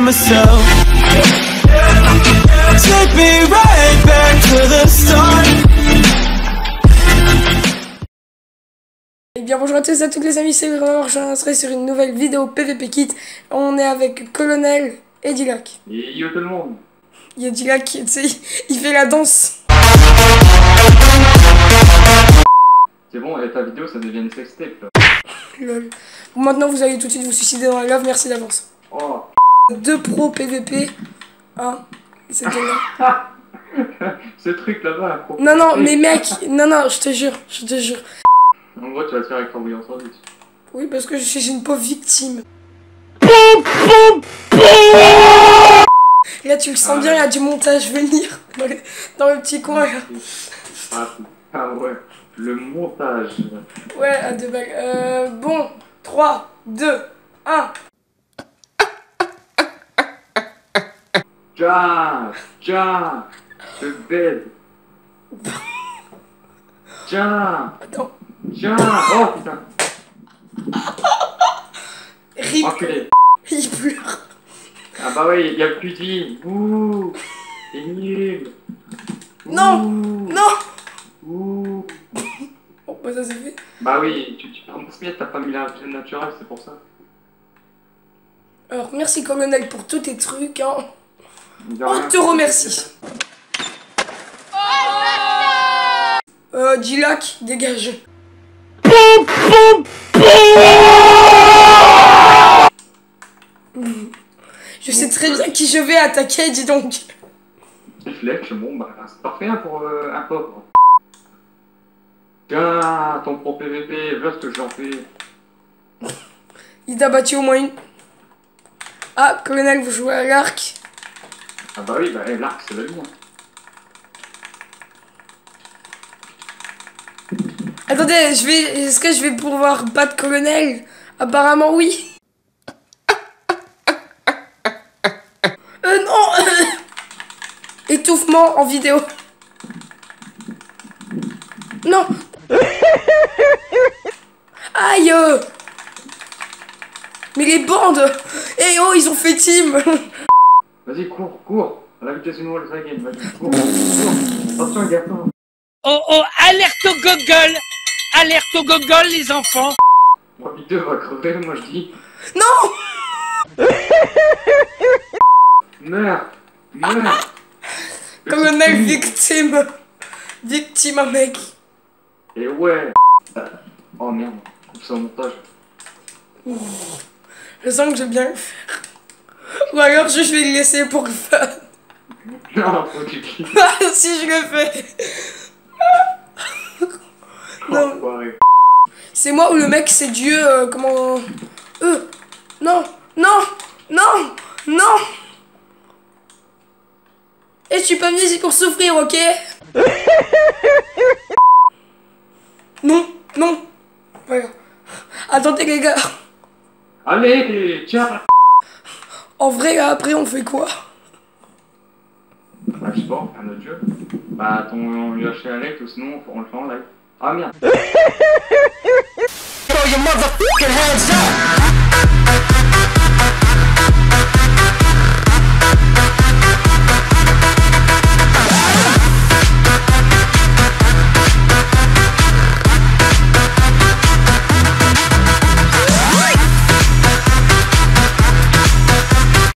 myself. Take me right back to the start. Et bien bonjour à tous et à toutes les amis, c'est Grégoire, je serai sur une nouvelle vidéo PVP Kit. On est avec Colonel et Dilac. Et yo tout le monde. Il y a Dilac, tu sais, il fait la danse. C'est bon, et ta vidéo ça devient une sextape. Lol. Bon, maintenant vous allez tout de suite vous suicider dans la love, merci d'avance. Oh. 2 pros PVP, 1, c'est déjà là. Ce truc là-bas. Non, non, mais mec, non, je te jure. En gros, tu vas te faire avec ton bouillon sans doute. Oui, parce que je suis une pauvre victime. Là, tu le sens bien, il y a du montage venir dans le petit coin. Là. Ah ouais, le montage. Ouais, à 2 balles. Bon, 3, 2, 1. Ja, le bed. Attends. Oh putain. Rip. Enculé. Il pleure. Ah bah ouais, il y a plus de vie. Ouh, c'est nul. Non. Ouh. Bon, bah ça c'est fait. Bah oui, tu transmets, t'as pas mis la gêne naturelle, c'est pour ça. Alors, merci Colonel pour tous tes trucs, hein. On te remercie. Dilac, dégage. Je sais très bien qui je vais attaquer, dis donc. Flèche, bon bah c'est parfait pour un pauvre. Tiens, ton pro PVP, vois ce que j'en fais. Il t'a battu au moins une. Ah, Colonel, vous jouez à l'arc. Ah bah oui, bah l'arc c'est la vie. Attendez, est-ce que je vais pouvoir battre Colonel? Apparemment oui. Non. Étouffement en vidéo. Non. Aïe. Mais les bandes. Eh oh, ils ont fait team. Vas-y, cours. À la vitesse d'une wall game, vas-y, cours. Attention, garçon. Oh, alerte au gogol! Alerte au gogol, les enfants! Moi, vidéo va crever, moi je dis. Non. Meurs. Colonel victime. Victime, un mec. Et ouais. Oh merde, coupe ça au montage. Je sens que je vais bien le faire. Ou alors je vais le laisser pour le fun. Non, faut que tu cliques. Si je le fais. Non. C'est moi ou le mec c'est Dieu, comment... Non. Et je suis pas venu ici pour souffrir, ok? Non. Voilà. Attendez les gars. Allez, tiens. En vrai, là, après on fait quoi? Bah je sais pas, un autre jeu. Bah on lui a acheté un like ou sinon on le fait en live. Ah merde. Throw your motherfucking hands up.